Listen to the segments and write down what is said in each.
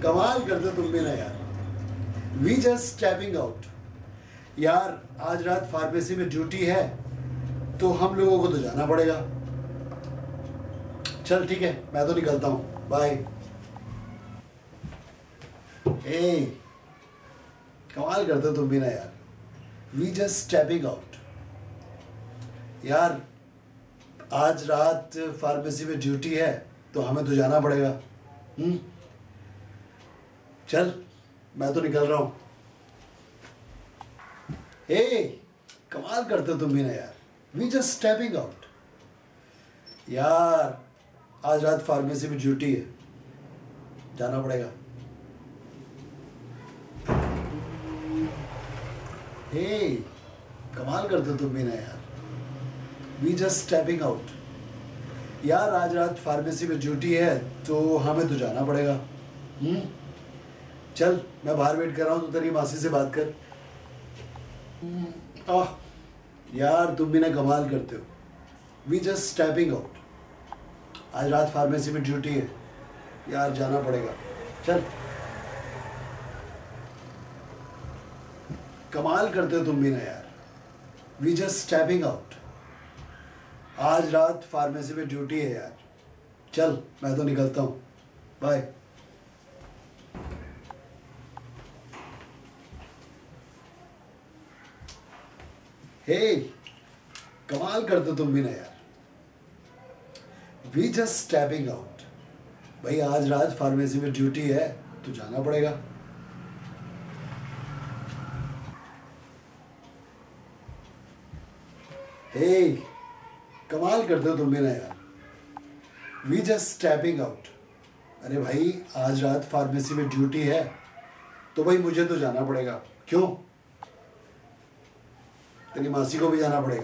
कमाल करते तुम भी ना यार। We just stepping out. यार आज रात फार्मेसी में ड्यूटी है तो हम लोगों को तो जाना पड़ेगा। चल ठीक है, मैं तो निकलता हूँ, बाय। ए कमाल करते तुम भी ना यार। We just stepping out. यार आज रात फार्मेसी में ड्यूटी है तो हमें तो जाना पड़ेगा। चल मैं तो निकल रहा हूं। हे कमाल करते तुम भी ना यार। We just stepping out. यार आज रात फार्मेसी में ड्यूटी है, जाना पड़ेगा। हे कमाल करते तुम भी ना यार। We just stepping out. यार आज रात फार्मेसी में ड्यूटी है तो हमें तो जाना पड़ेगा। चल मैं बाहर वेट कर रहा हूँ, तो तेरी मासी से बात कर। यार तुम भी ना कमाल करते हो। We just stepping out. आज रात फार्मेसी में ड्यूटी है, यार जाना पड़ेगा। चल कमाल करते हो तुम भी ना यार। We just stepping out. आज रात फार्मेसी में ड्यूटी है यार। चल मैं तो निकलता हूँ, बाय। हे कमाल करते तुम भी ना यार। We just stepping out. भाई आज रात फार्मेसी में ड्यूटी है तो जाना पड़ेगा। हे कमाल करते हो तुम भी ना यार। We just stepping out. अरे भाई आज रात फार्मेसी में ड्यूटी है तो भाई मुझे तो जाना पड़ेगा। क्यों? तेरी मासी को भी जाना पड़ेगा।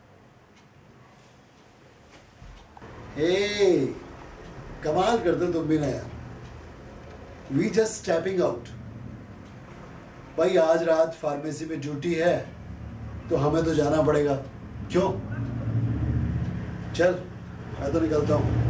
हे कमाल करते तुम भी ना यार। We just stepping out. भाई आज रात फार्मेसी में ड्यूटी है तो हमें तो जाना पड़ेगा। क्यों? चल मैं तो निकलता हूँ।